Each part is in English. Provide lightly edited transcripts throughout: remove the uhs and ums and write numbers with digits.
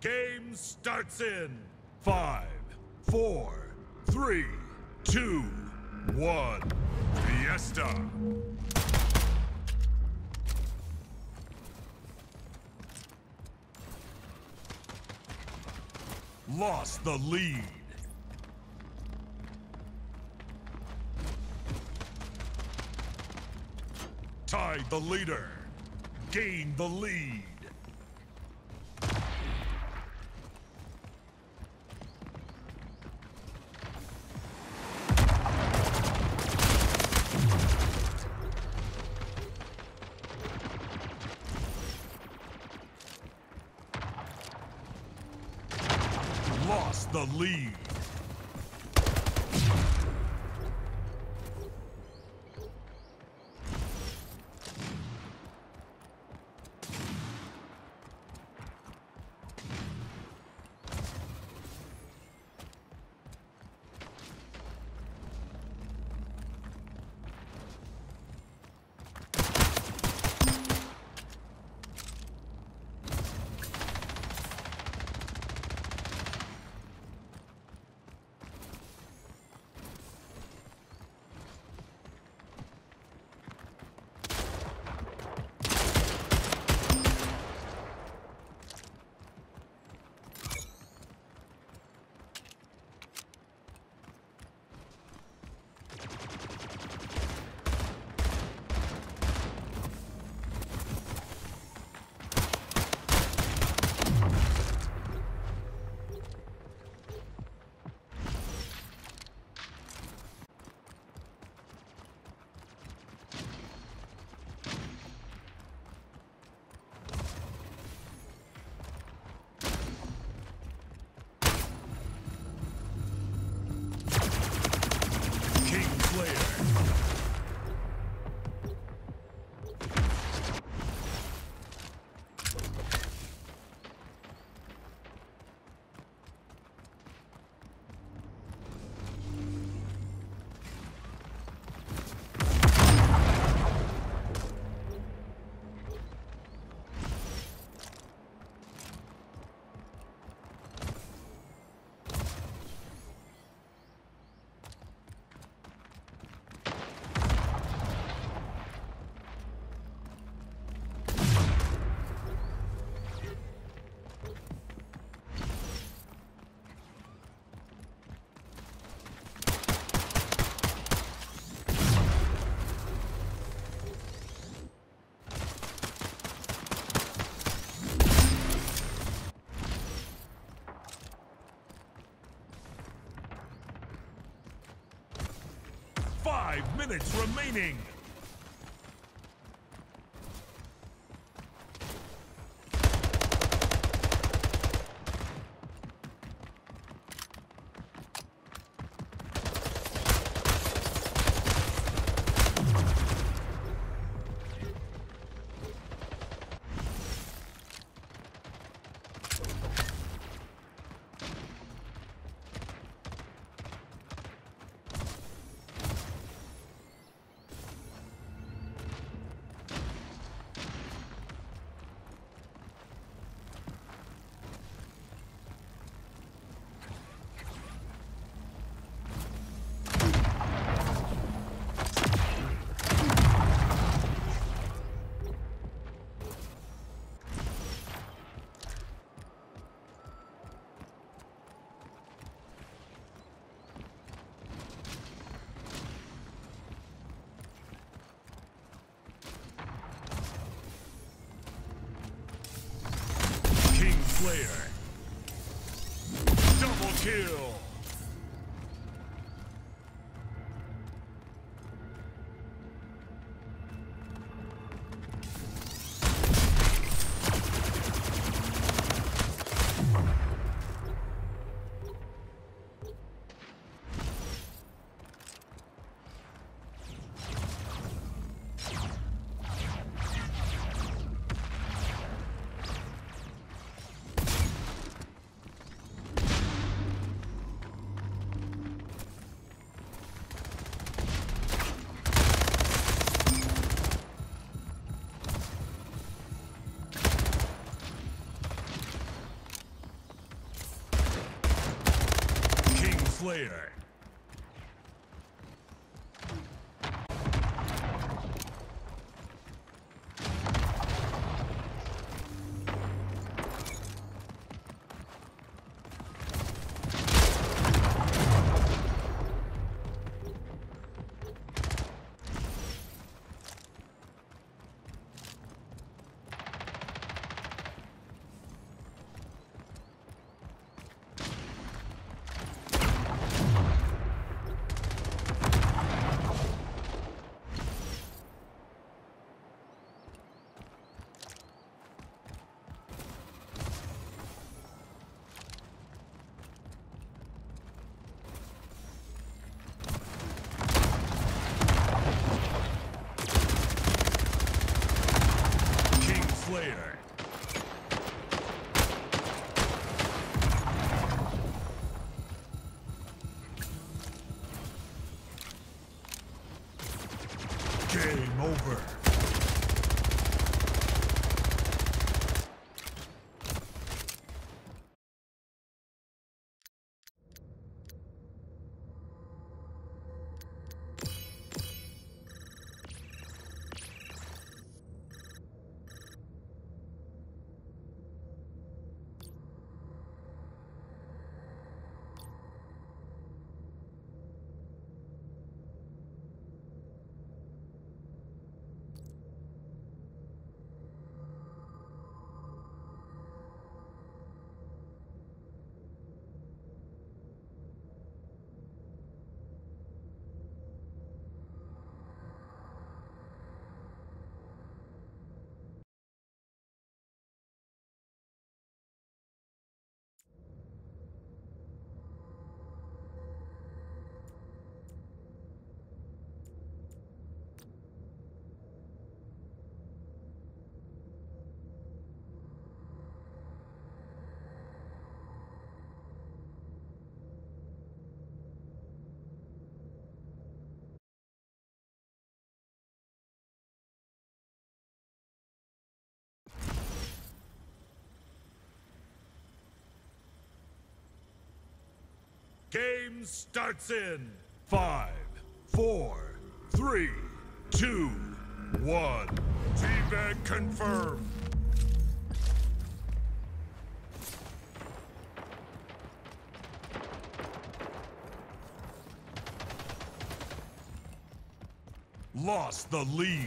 Game starts in 5, 4, 3, 2, 1. Fiesta! Lost the lead. Tied the leader. Gained the lead. Lost the lead. Five minutes remaining. Player. Double kill. Game over. Game starts in 5, 4, 3, 2, 1. Teabag confirmed. Lost the lead.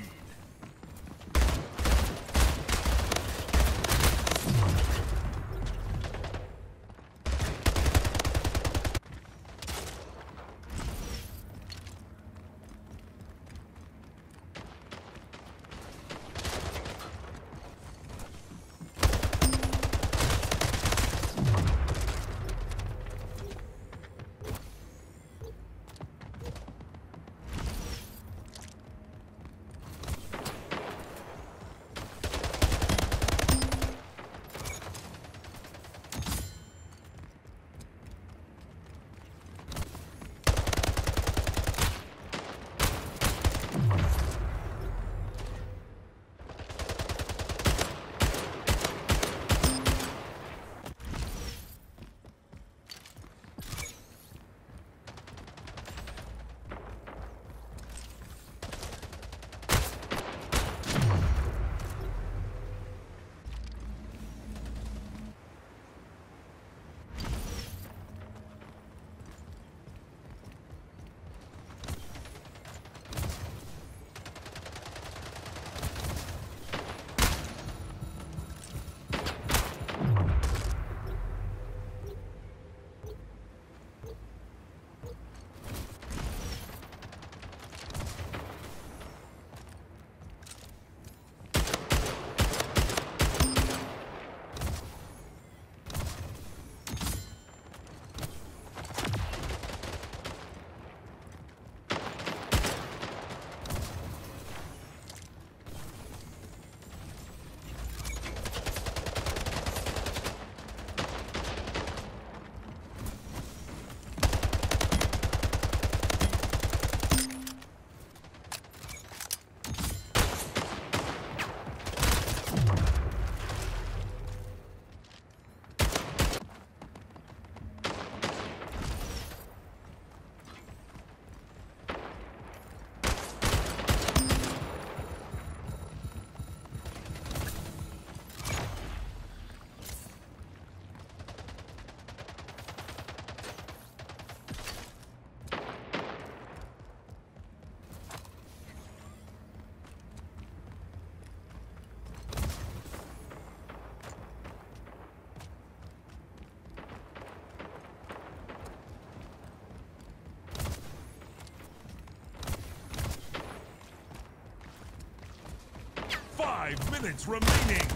Five minutes remaining.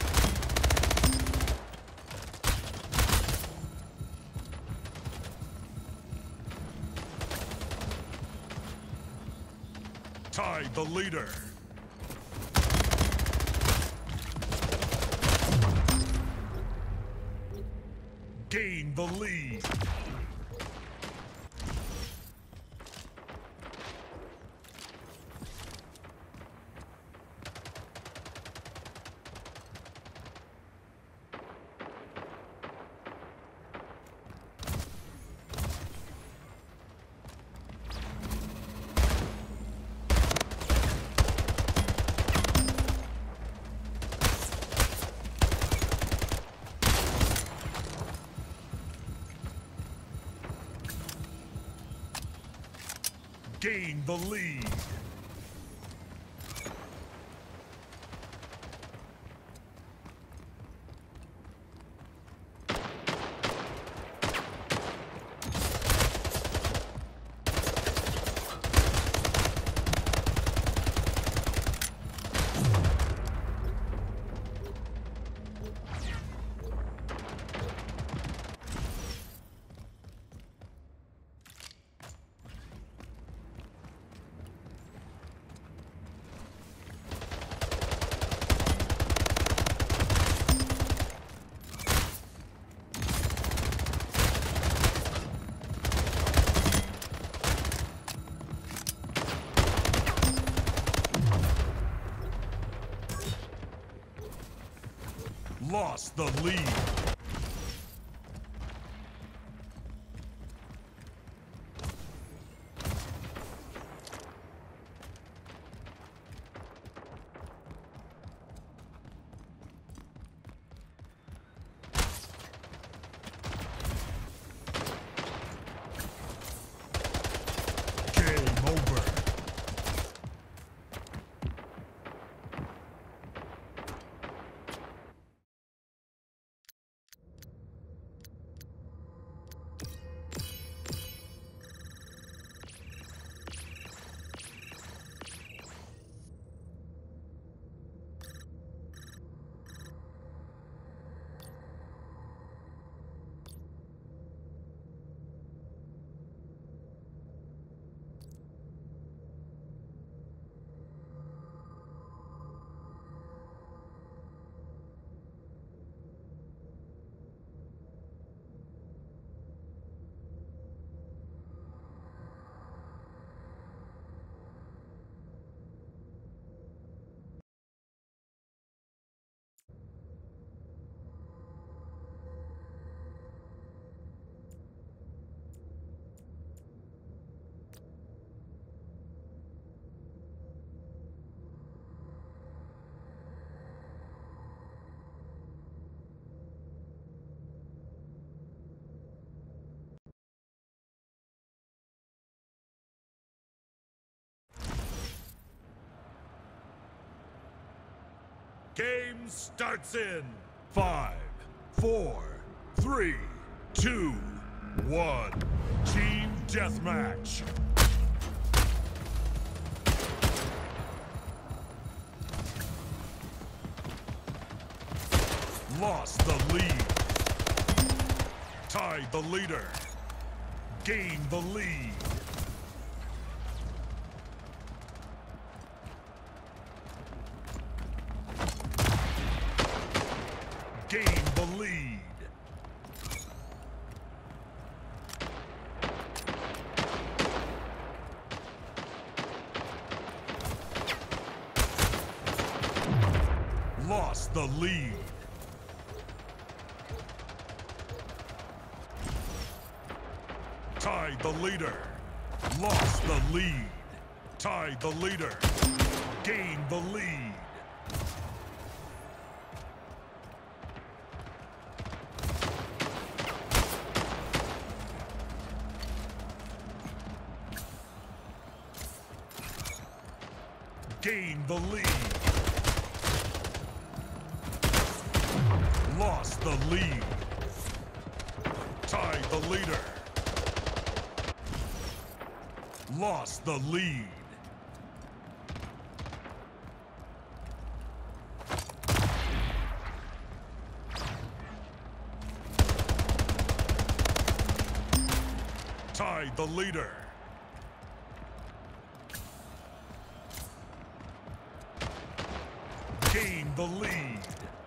Tied the leader. Gain the lead. Gain the lead. Lost the lead. Game over. Game starts in 5, 4, 3, 2, 1. Team deathmatch. Lost the lead. Tied the leader. Gained the lead. Gain the lead. Lost the lead. Tied the leader. Lost the lead. Tied the leader. Gained the lead. Gained the lead. Lost the lead. Tied the leader. Lost the lead. Tied the leader. Gained the lead.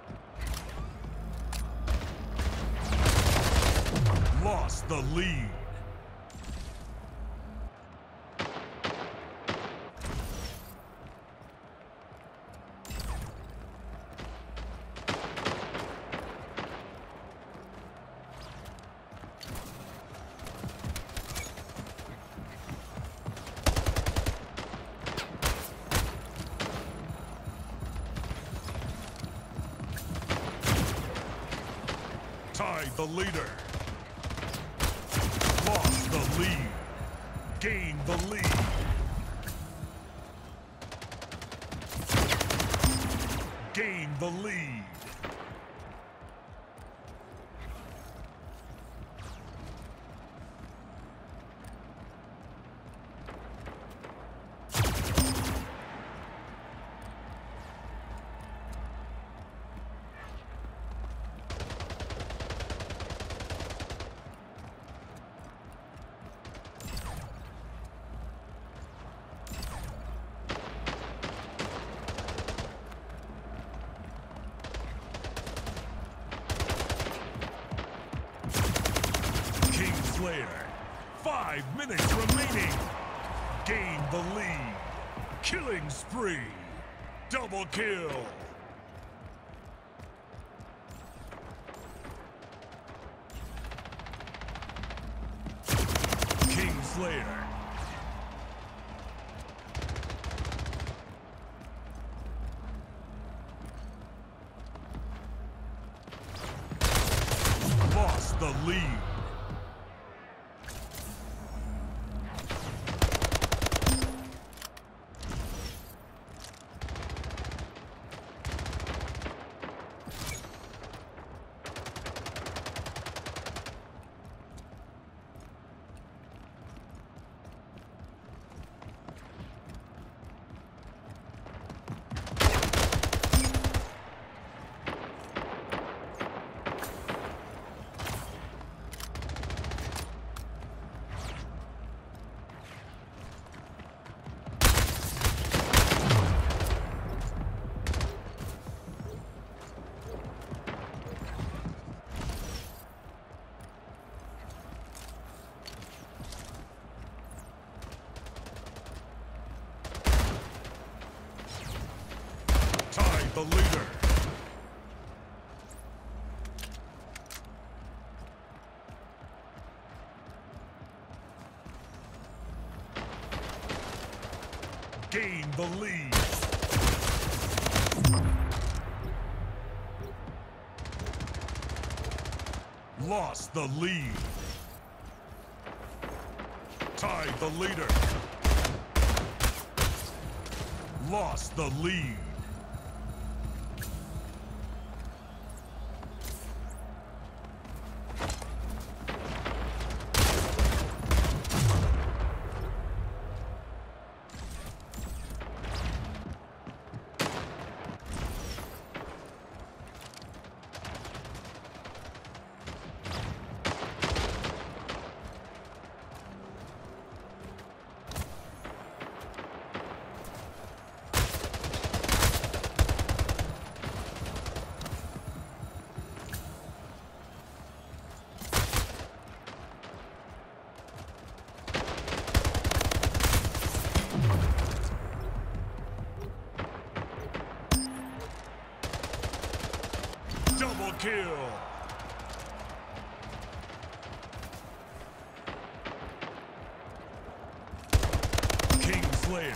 Lost the lead. Tied the leader. Lost the lead. Gain the lead. Gain the lead. Slayer. 5 minutes remaining. Gain the lead. Killing spree. Double kill. King Slayer. Lost the lead. The leader. Gain the lead. Lost the lead. Tied the leader. Lost the lead. Double kill. King Slayer.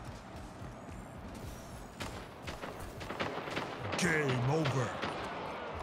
Game over.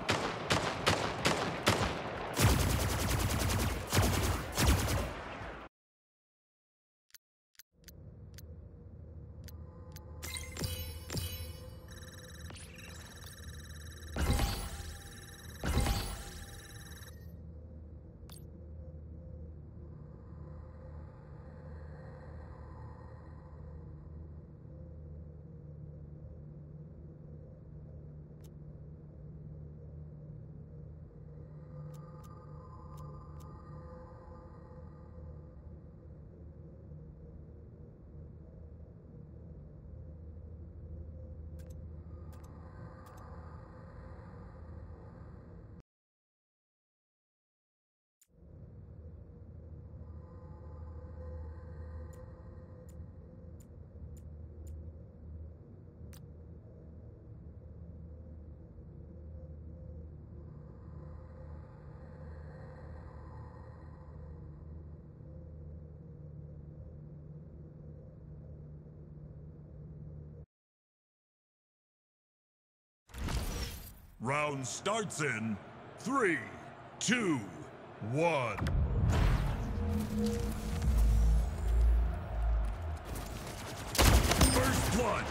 Round starts in 3, 2, 1. First blood.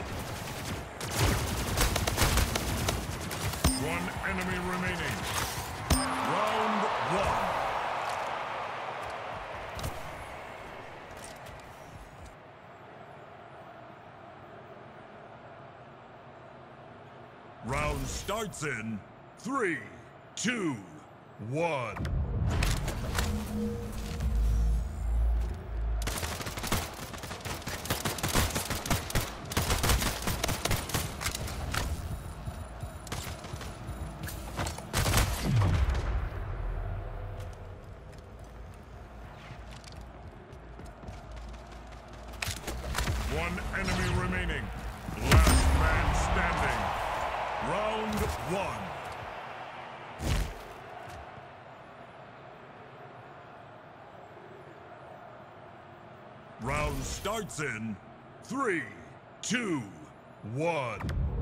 One enemy remaining. Round 1. Round starts in 3, 2, 1. One enemy remaining. Last man standing. Round 1. Round starts in 3, 2, 1.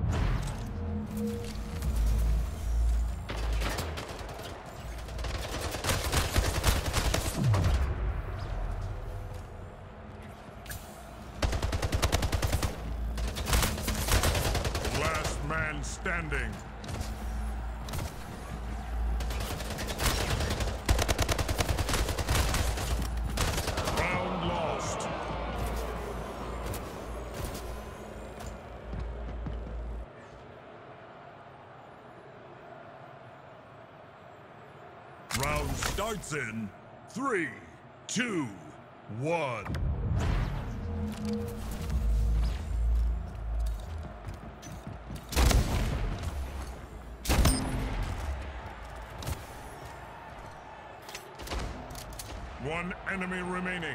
Last man standing. Round lost. Round starts in 3, 2, 1. One enemy remaining.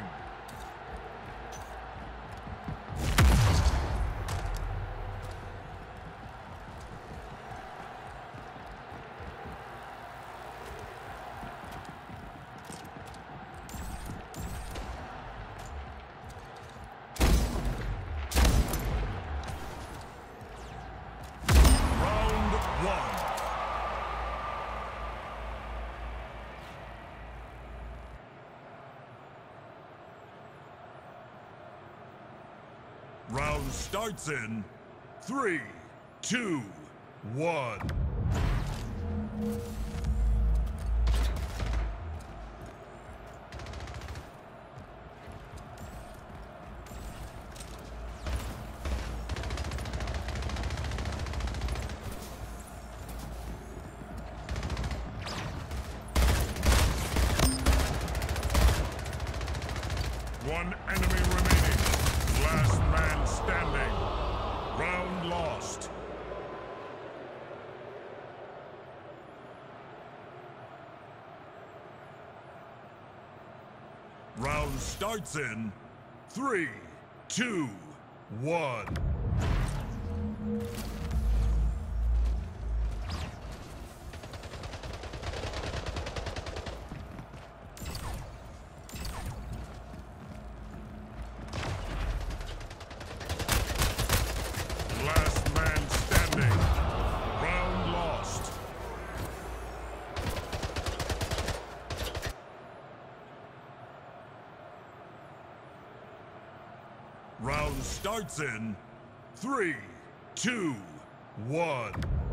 Round 1. Round starts in 3, 2, 1. One enemy remaining. Last man standing. Round lost. Round starts in 3, 2, 1. Last man standing. Round lost. Round starts in 3, 2, 1.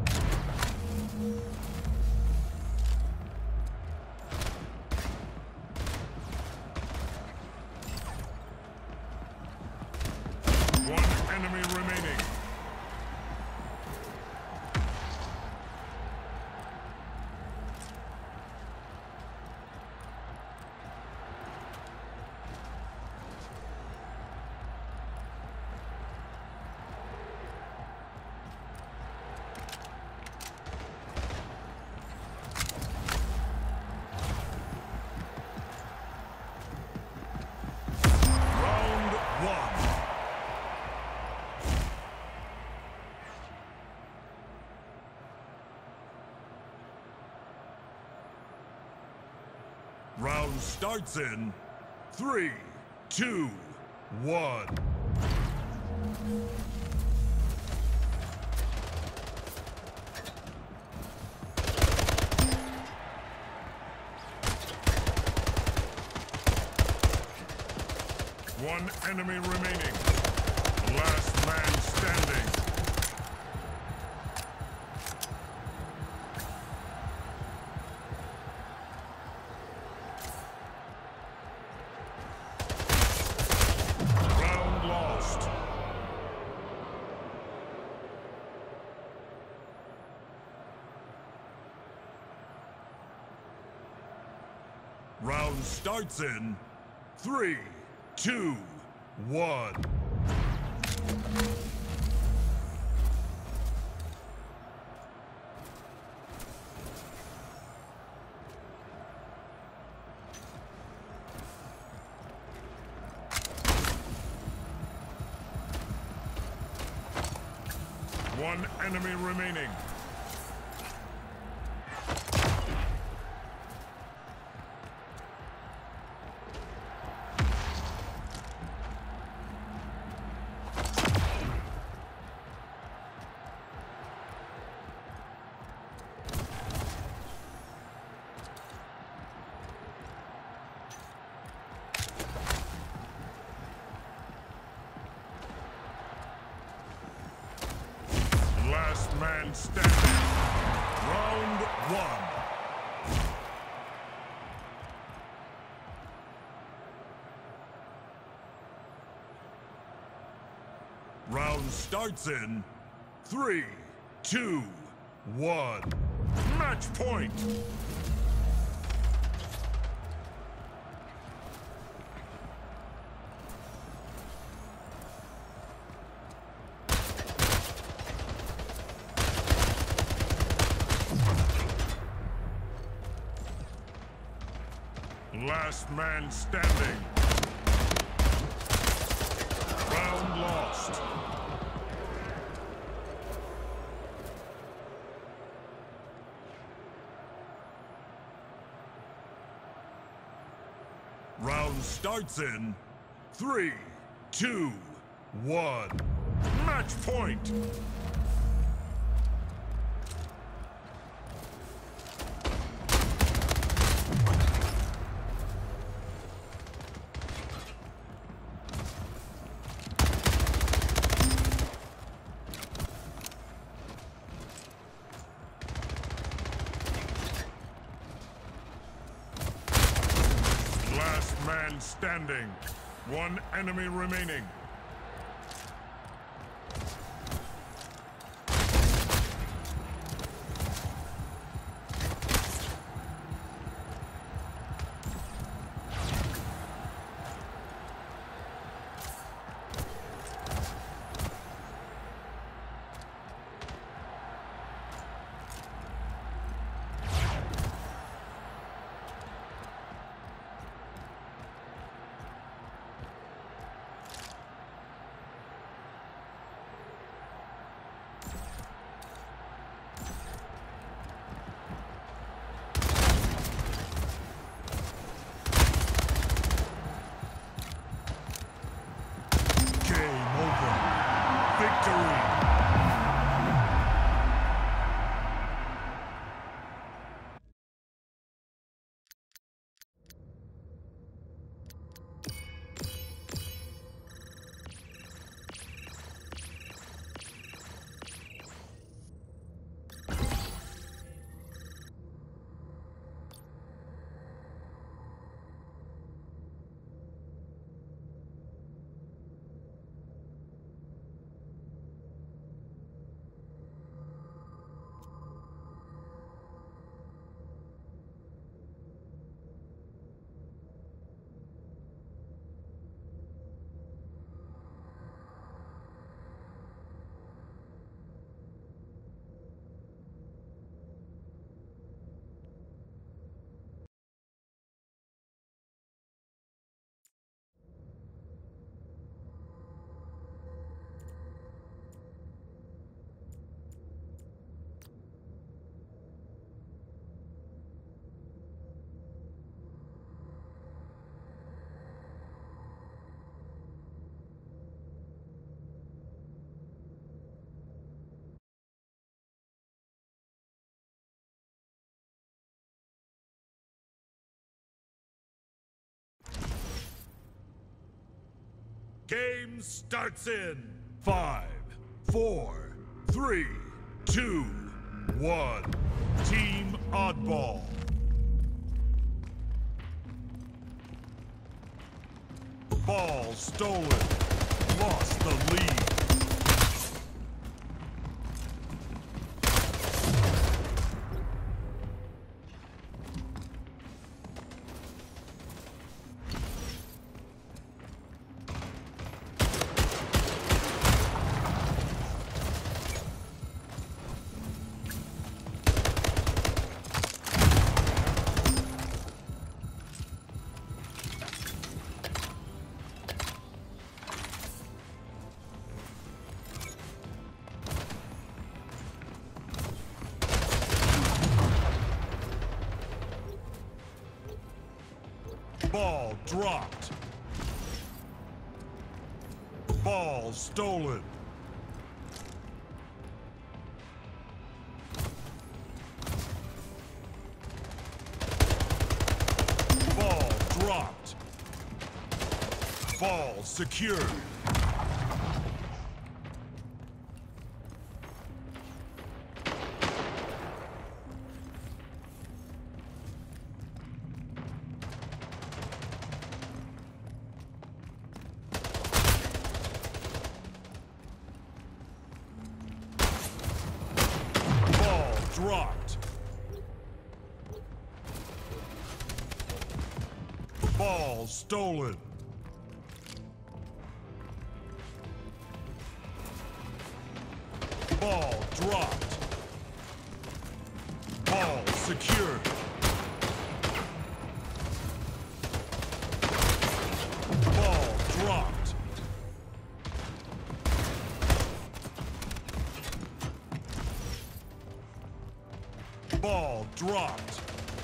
One enemy remaining. Round starts in 3, 2, 1. One enemy remaining. Last man standing. Round lost. Round starts in 3, 2, 1. One enemy remaining. Last man standing. Round 1. Round starts in 3, 2, 1. Match point! Last man standing. Round lost. Round starts in 3, 2, 1. Match point! Last man standing. One enemy remaining. Game starts in 5, 4, 3, 2, 1. Team Oddball. Ball stolen. Lost the lead. Ball dropped. Ball stolen. Ball dropped. Ball secured. Dropped. Ball stolen. Ball dropped. Ball secured. Ball dropped. Ball dropped.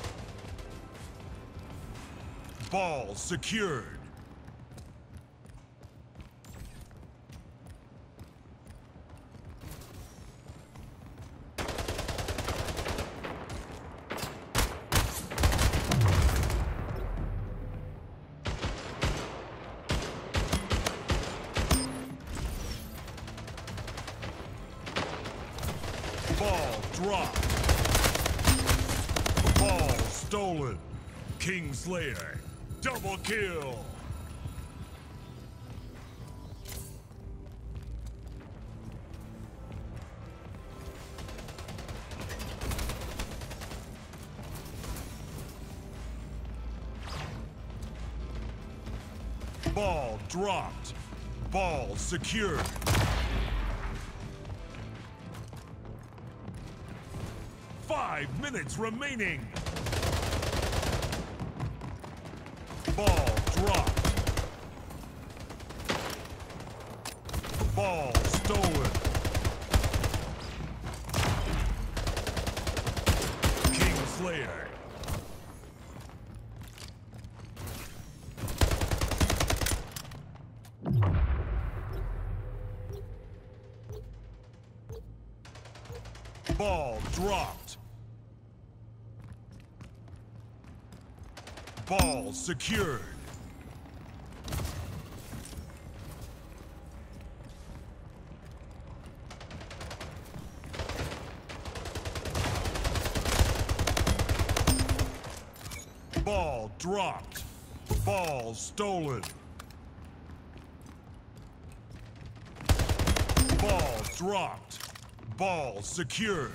Ball secured. Ball dropped. Ball stolen. Kingslayer. Double kill. Ball dropped. Ball secured. Five minutes remaining. Ball dropped. Ball stolen. Kingslayer. Ball dropped. Ball secured. Ball dropped. Ball stolen. Ball dropped. Ball secured.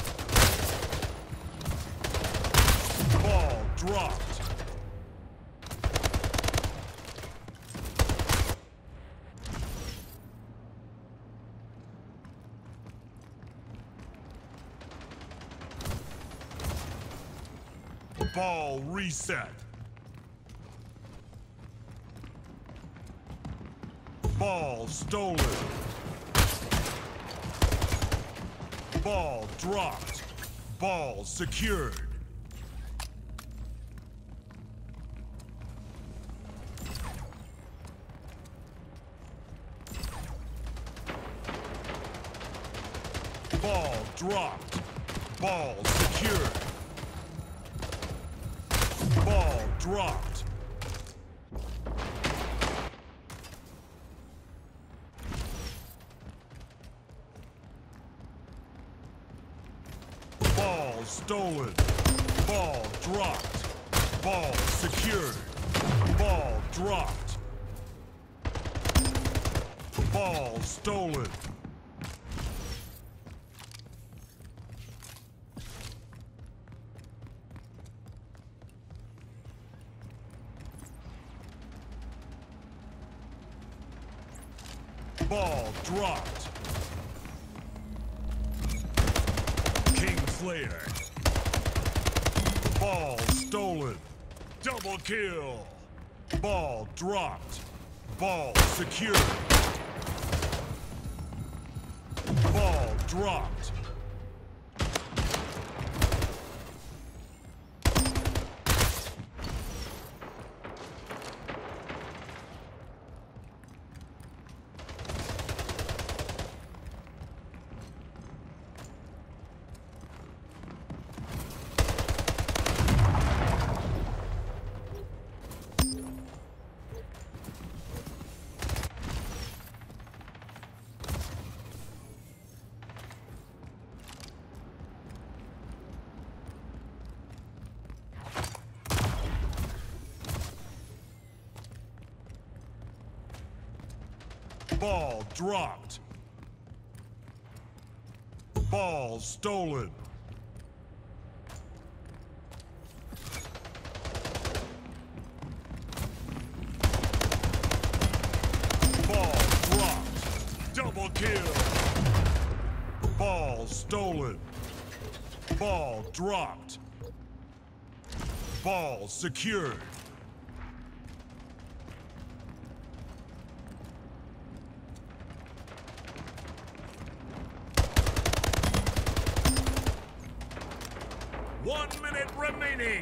Ball dropped. Ball reset. Ball stolen. Ball dropped. Ball secured. Ball dropped. Ball secured. Ball dropped. stolen. Ball dropped. Ball secured. Ball dropped. Ball stolen. Ball dropped. Kingslayer. Ball stolen. Double kill. Ball dropped. Ball secured. Ball dropped. Ball dropped. Ball stolen. Ball dropped. Double kill. Ball stolen. Ball dropped. Ball secured. One minute remaining.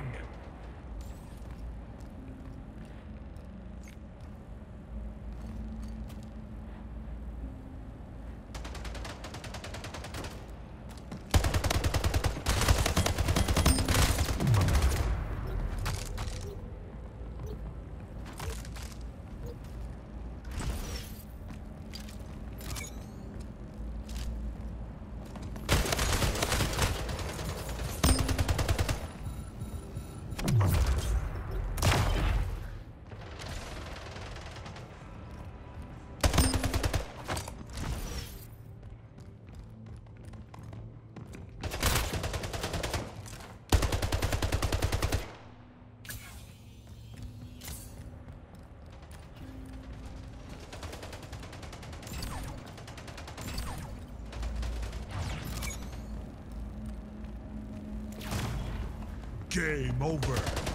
Game over.